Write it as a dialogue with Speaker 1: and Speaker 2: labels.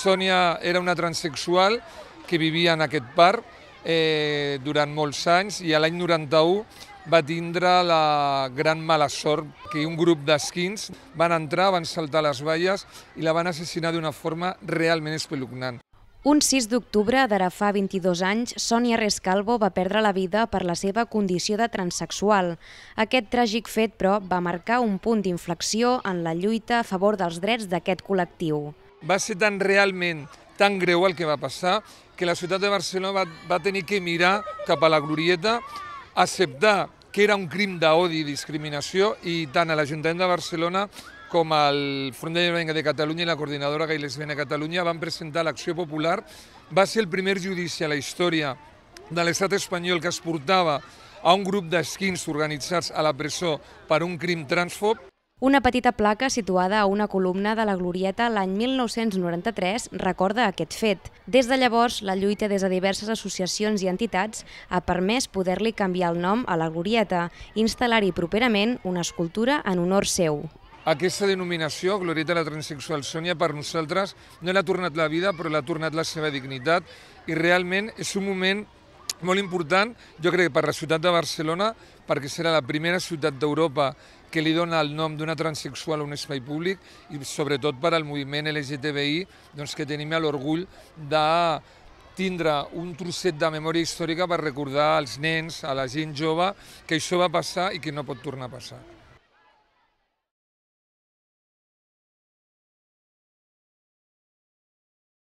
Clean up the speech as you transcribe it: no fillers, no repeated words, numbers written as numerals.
Speaker 1: Sònia era una transsexual que vivia en aquest parc durant molts anys i a l'any 91 va tindre la gran mala sort que un grup d'esquins van entrar, van saltar les valles i la van assassinar d'una forma realment espeluznant.
Speaker 2: Un 6 d'octubre d'ara fa 22 anys, Sònia Rescalvo va perdre la vida per la seva condició de transsexual. Aquest tràgic fet, però, va marcar un punt d'inflexió en la lluita a favor dels drets d'aquest col·lectiu.
Speaker 1: Va ser realment tan greu el que va passar que la ciutat de Barcelona va tenir que mirar cap a la glorieta, acceptar que era un crim d'odi i discriminació i tant a l'Ajuntament de Barcelona com el Front de Llevament de Catalunya i la Coordinadora Gai Lesbiana de Catalunya van presentar l'acció popular. Va ser el primer judici a la història de l'estat espanyol que es portava a un grup d'esquins organitzats a la presó per un crim transfòb.
Speaker 2: Una petita placa situada a una columna de la Glorieta l'any 1993 recorda aquest fet. Des de llavors, la lluita des de diverses associacions i entitats ha permès poder-li canviar el nom a la Glorieta i instal·lar-hi properament una escultura en honor seu.
Speaker 1: Aquesta denominació, Glorieta de la Transsexual Sònia, per nosaltres no l'ha tornat la vida, però l'ha tornat la seva dignitat i realment és un moment molt important, jo crec, per la ciutat de Barcelona, perquè serà la primera ciutat d'Europa que li dona el nom d'una transsexual a un espai públic i sobretot per al moviment LGTBI, que tenim l'orgull de tindre un trosset de memòria històrica per recordar als nens, a la gent jove, que això va passar i que no pot tornar a passar.